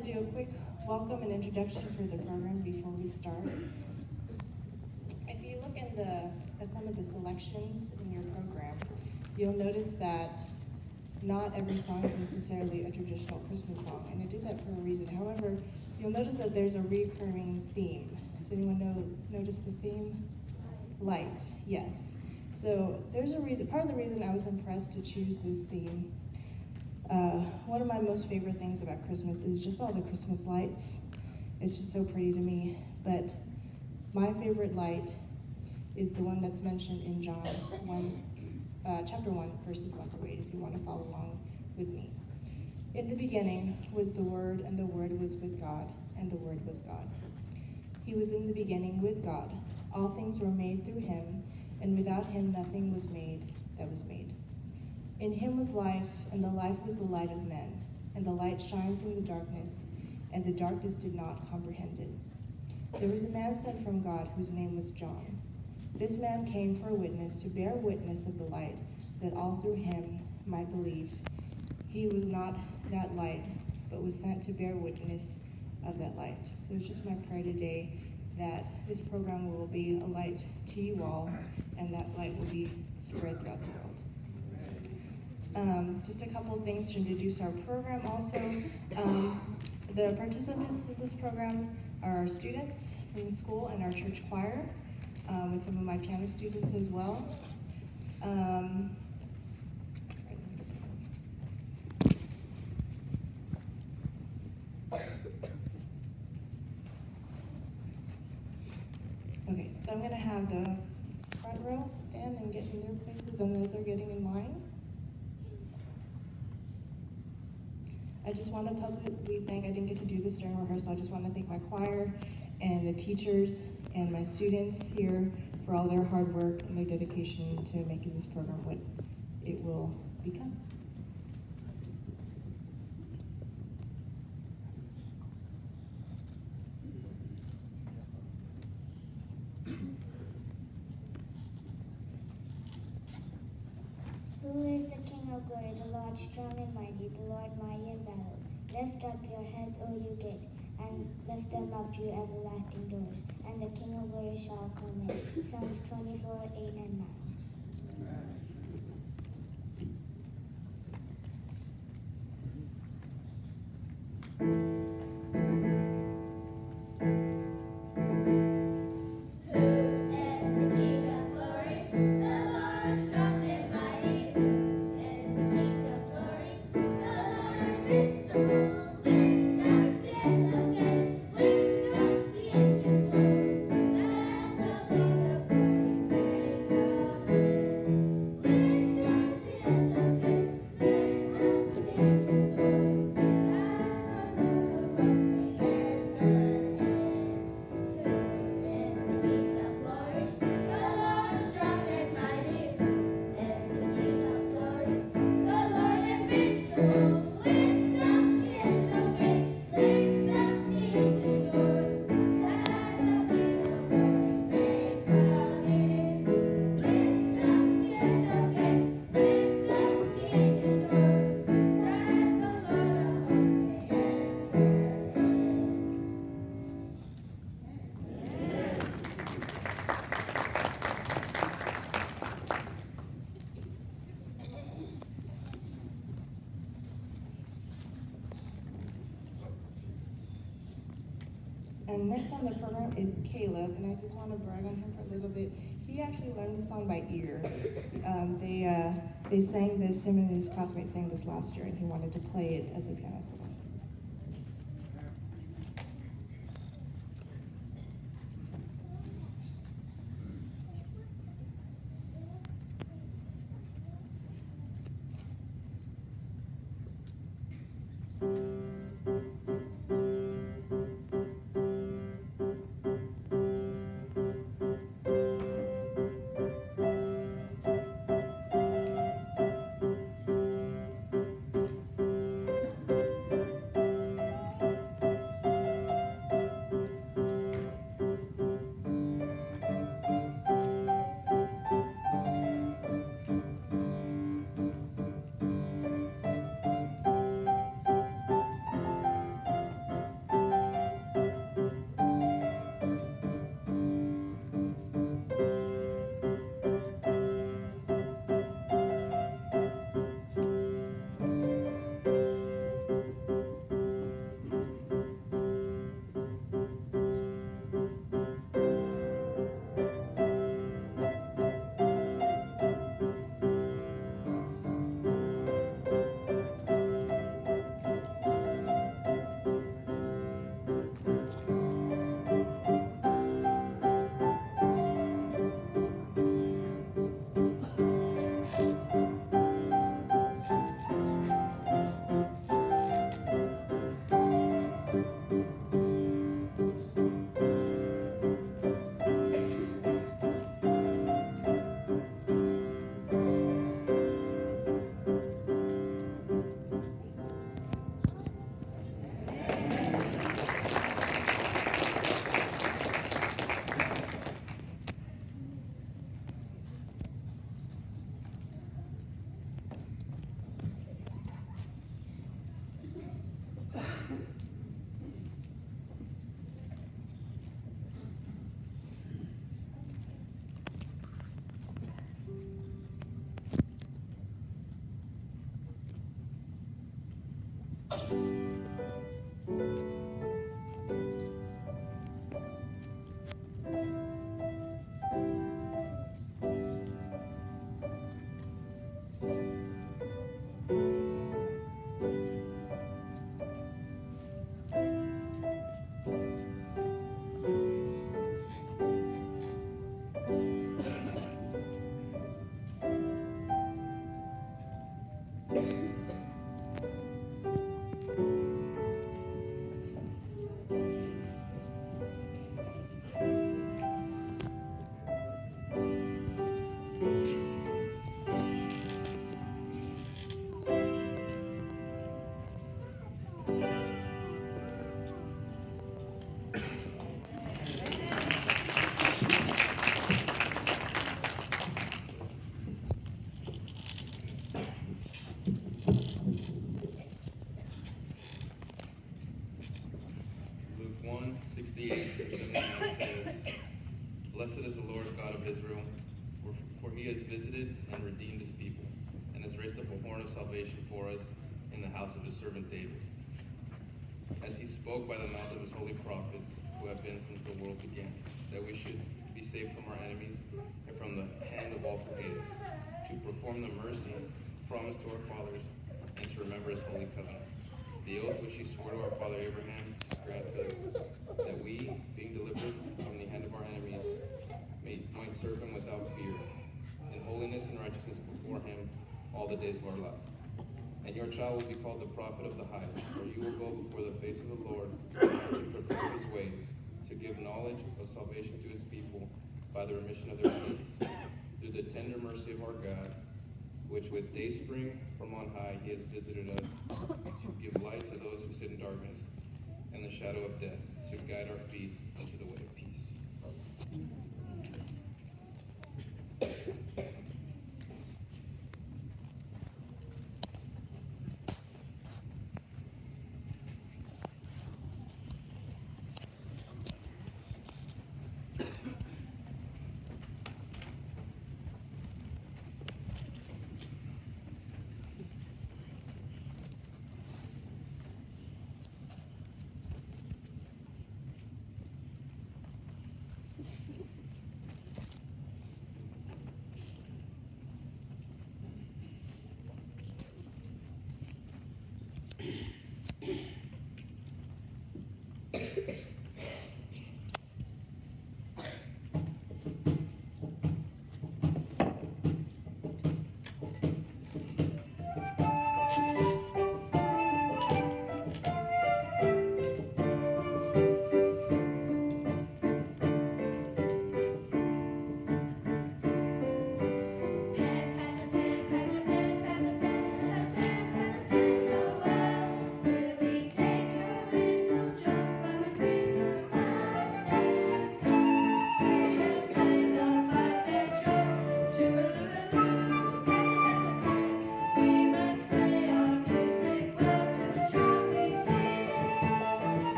do a quick welcome and introduction for the program before we start. If you look at some of the selections in your program, you'll notice that not every song is necessarily a traditional Christmas song, and I did that for a reason. However, you'll notice that there's a recurring theme. Does anyone notice the theme? Light, yes. So there's a reason. Part of the reason I was impressed to choose this theme, one of my most favorite things about Christmas is just all the Christmas lights. It's just so pretty to me. But my favorite light is the one that's mentioned in John 1, chapter 1, verses 1 through 8, if you want to follow along with me. In the beginning was the Word, and the Word was with God, and the Word was God. He was in the beginning with God. All things were made through him, and without him nothing was made that was made. In him was life, and the life was the light of men. And the light shines in the darkness, and the darkness did not comprehend it. There was a man sent from God whose name was John. This man came for a witness, to bear witness of the light, that all through him might believe. He was not that light, but was sent to bear witness of that light. So it's just my prayer today that this program will be a light to you all, and that light will be spread throughout the world. Just a couple of things to introduce our program also. The participants in this program are our students from the school and our church choir, with some of my piano students as well. Okay, so I'm going to have the front row stand and get in their places, and as they're getting in line, I just want to publicly thank, I didn't get to do this during rehearsal, I just want to thank my choir and the teachers and my students here for all their hard work and their dedication to making this program what it will become. Who is the King of glory, the Lord strong and mighty, the Lord mighty in battle? Lift up your heads, O you gates, and lift them up, you everlasting doors, and the King of glory shall come in. Psalms 24, 8 and 9. And next on the program is Caleb, and I just want to brag on him for a little bit. He actually learned the song by ear. They sang this, him and his classmates sang this last year, and he wanted to play it as a piano solo. Luke 1:68-79 says, "Blessed is the Lord God of Israel, for he has visited and redeemed his people, and has raised up a horn of salvation for us in the house of his servant David, as he spoke by the mouth of his holy prophets, who have been since the world began, that we should be saved from our enemies and from the hand of all who hate us, to perform the mercy promised to our fathers, and to remember his holy covenant, the oath which he swore to our father Abraham, grant us, that we, being delivered from the hand of our enemies, might serve him without fear, in holiness and righteousness before him all the days of our life. And your child will be called the prophet of the highest, for you will go before the face of the Lord to proclaim his ways, to give knowledge of salvation to his people by the remission of their sins, through the tender mercy of our God, which with dayspring from on high he has visited us, to give light to those who sit in darkness and the shadow of death, to guide our feet into the way of peace."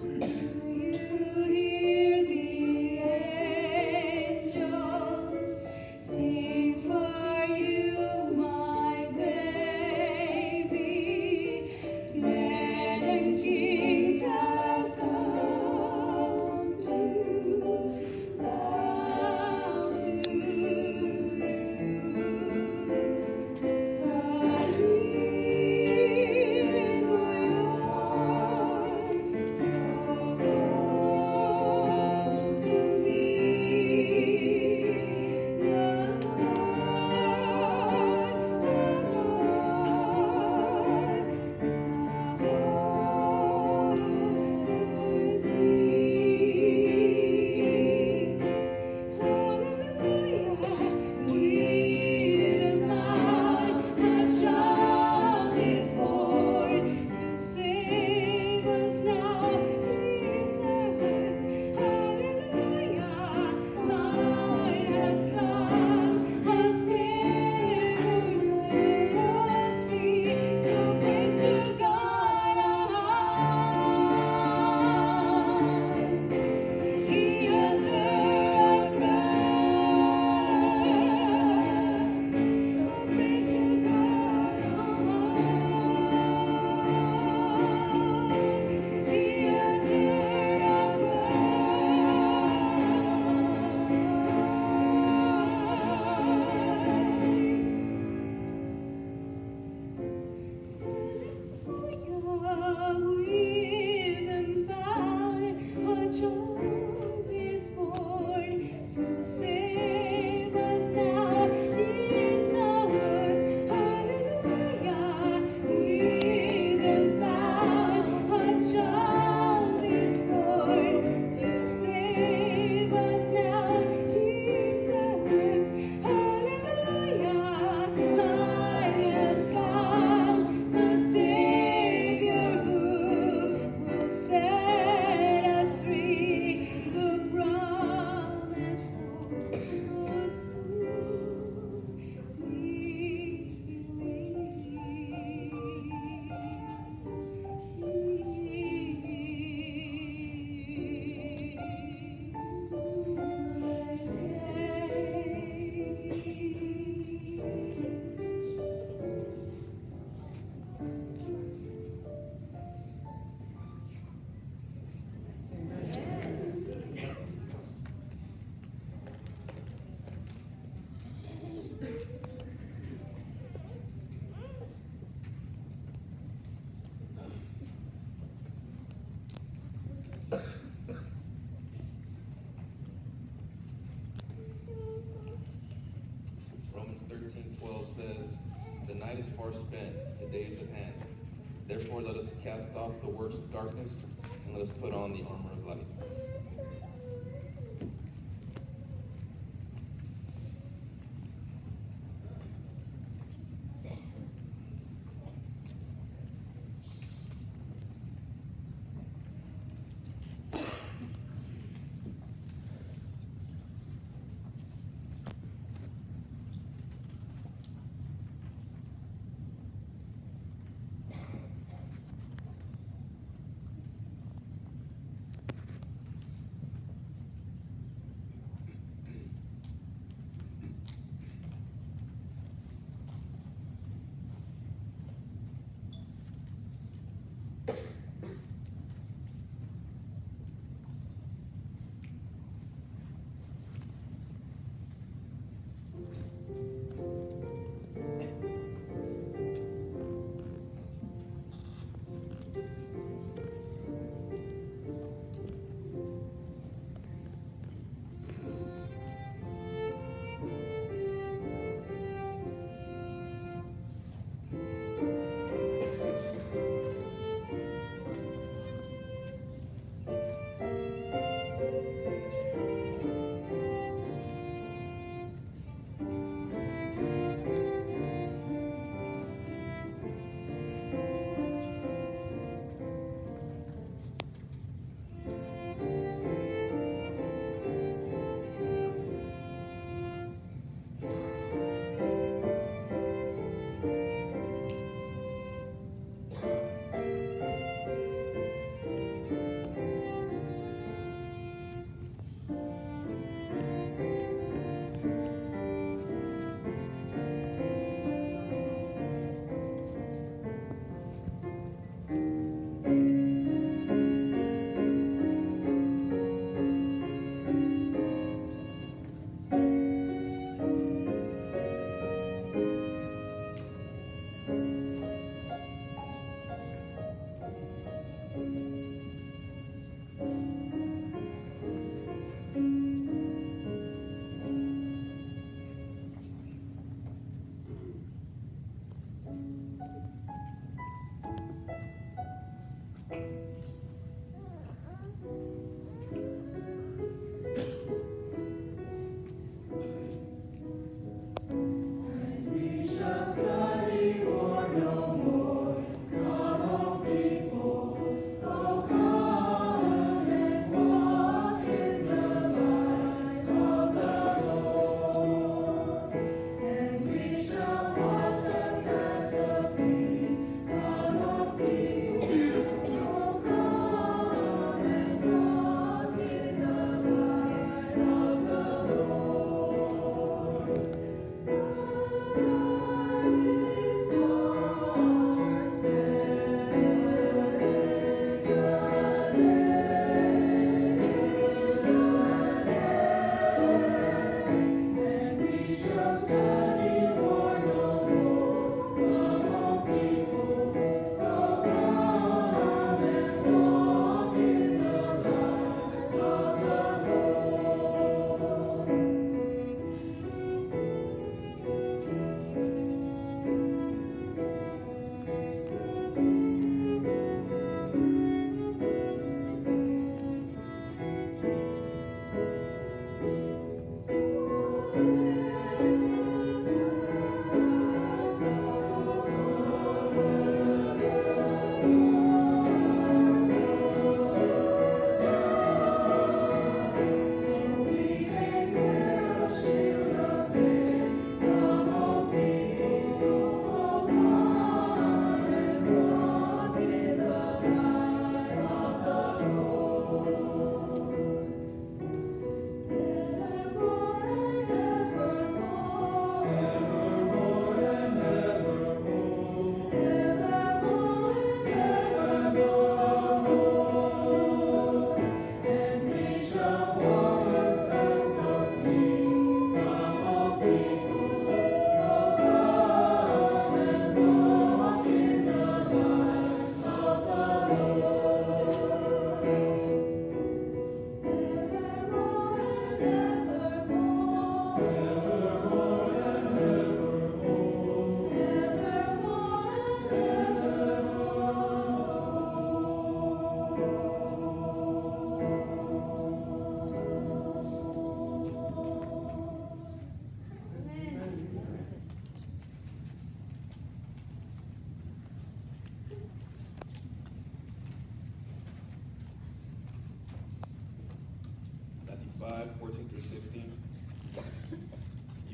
Romans 13:12 says, "The night is far spent, the day is at hand. Therefore let us cast off the works of darkness, and let us put on the armor of light."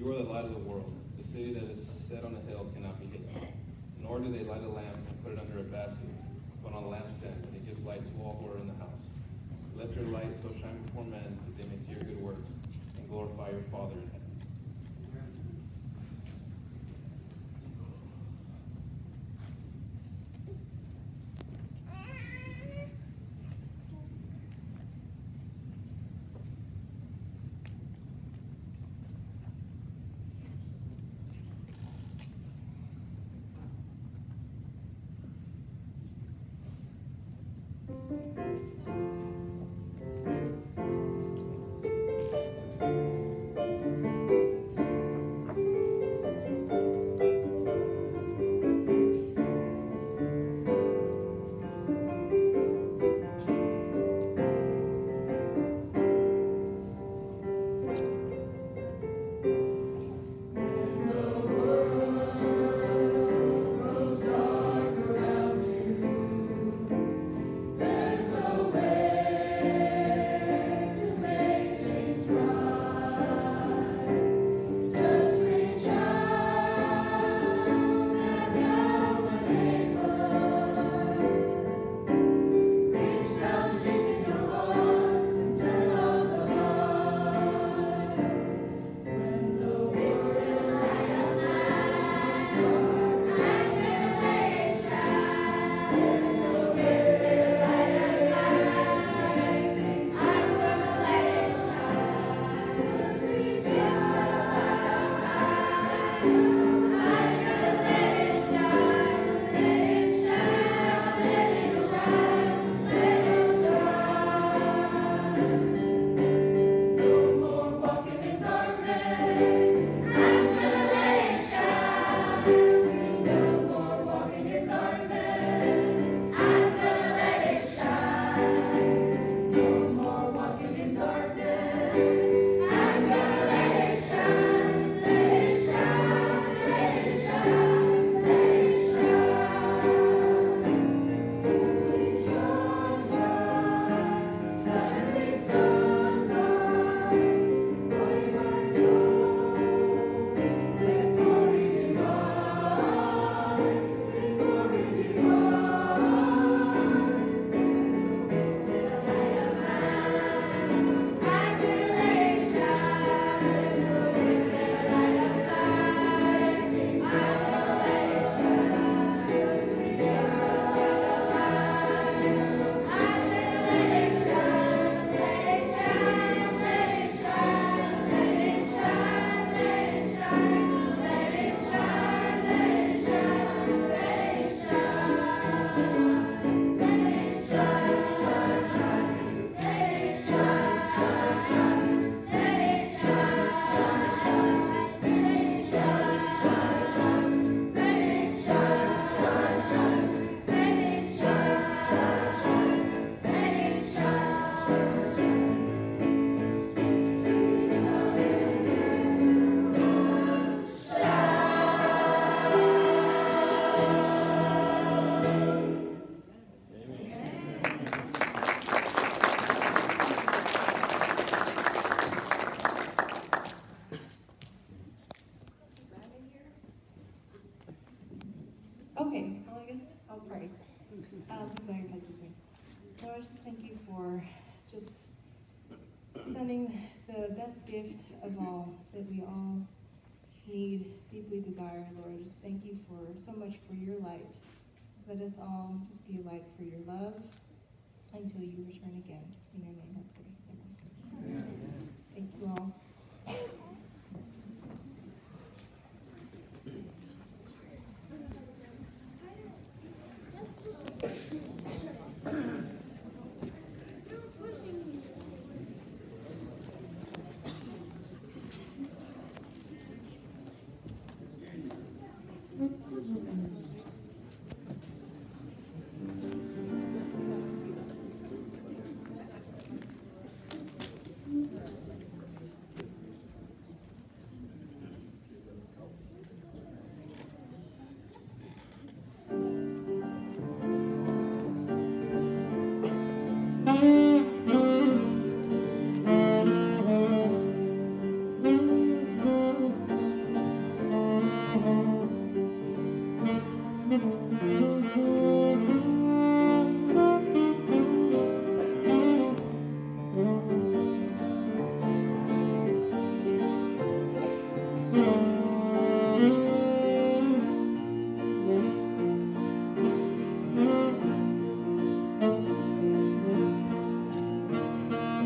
You are the light of the world. The city that is set on a hill cannot be hidden. Nor do they light a lamp and put it under a basket, but on a lampstand, and it gives light to all who are in the house. Let your light so shine before men that they may see your good works and glorify your Father in heaven. Okay, well, I guess I'll pray. Bow your heads with me. Lord, I just thank you for just sending the best gift of all that we all need, deeply desire, Lord. Just thank you for so much for your light. Let us all just be a light for your love until you return again. In your name I pray. Amen. Thank you all.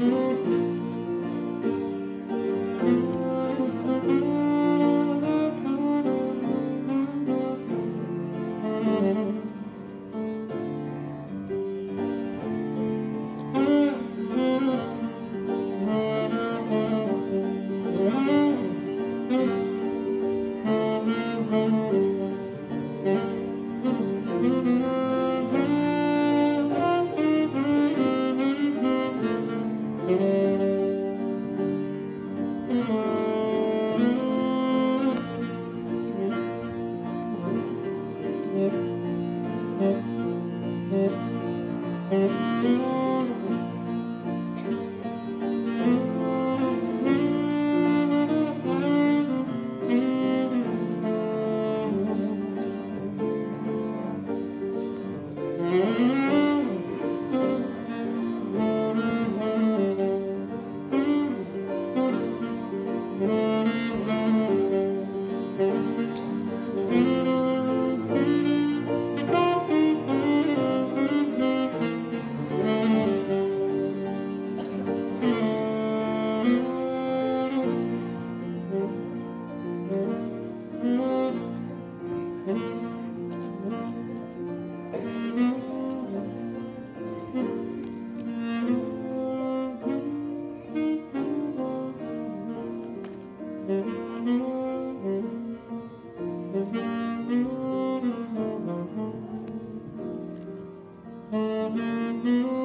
Thank you.